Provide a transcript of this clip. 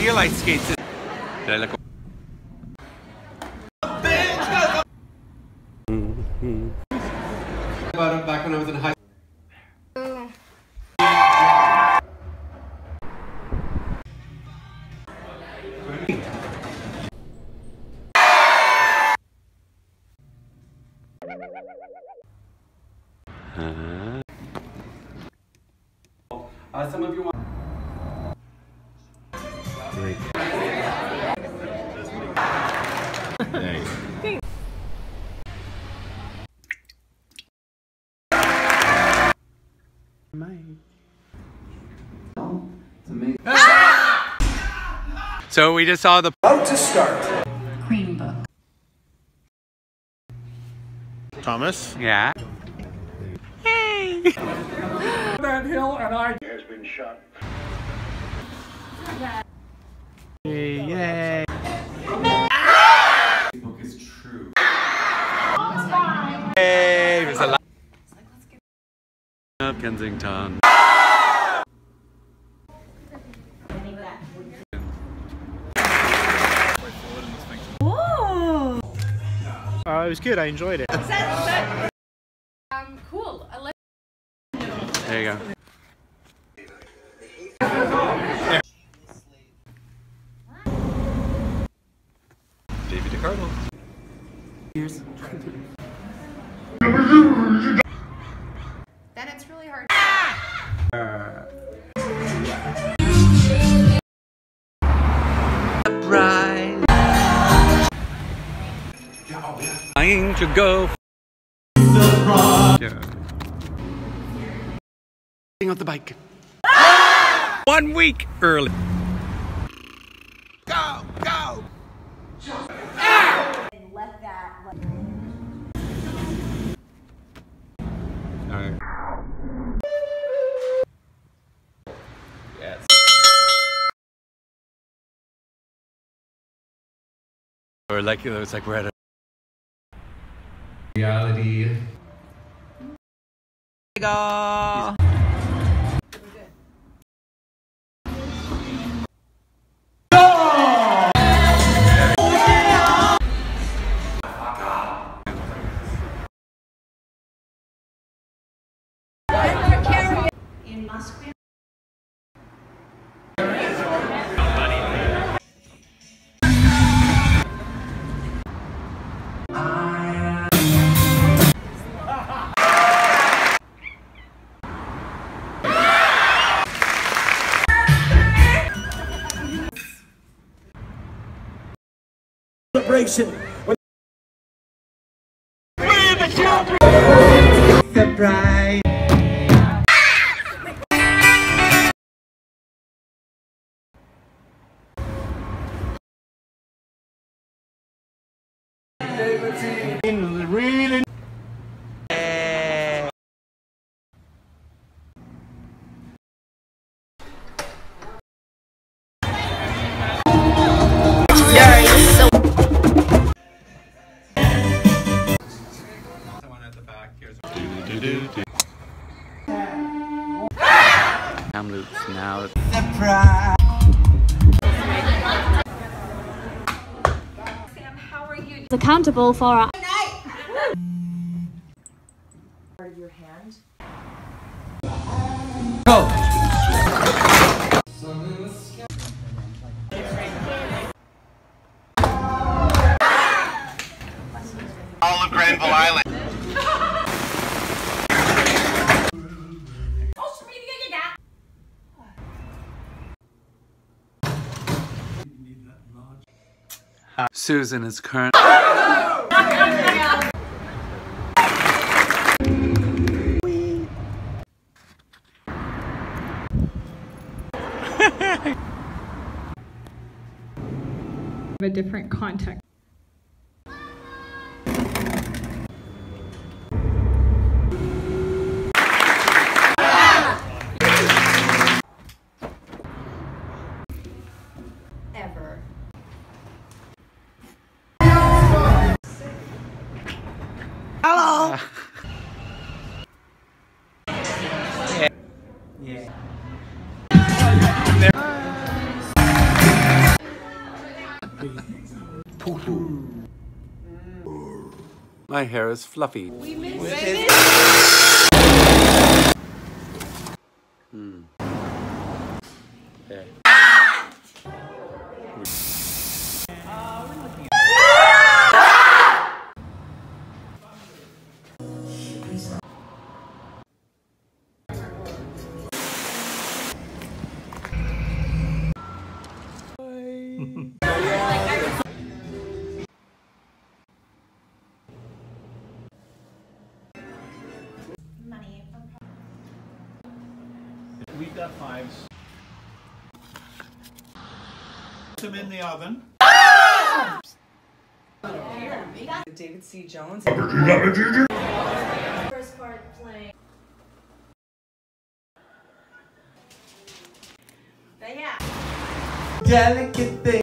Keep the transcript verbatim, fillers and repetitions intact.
real ice skates. Did I look? About it back when I was in high school. Uh-huh. Uh, some of you want. Great. Thanks. Ah! So we just saw the about to start. Green Book. Thomas? Yeah. Hey! That hill and I has been shot. Yay! Yay. This book is true. Hey! There's a lot of Kensington. Ooh. Uh, it was good. I enjoyed it. Um, cool. I like. There you go. David DiCarlo. Then it's really hard. Right. Trying to go. Yeah. Off the bike. One week early. Go, go. And let that. All right. Yes. Or like it was like we're at a reality. Go. In Moscow. Celebration. Surprise. Really. Someone at the back here's Kamloops now. Surprise. Sam, how are you? Accountable for our Part of your hand. Go. All of Granville Island. Social media, you got. Susan is current. A different context. Ever. Hello. Yeah. Yeah. my hair is fluffy. We miss Hmm. Okay. Money. We've got fives. Put them in the oven. David C. Jones. First part playing. But yeah. Delicate thing.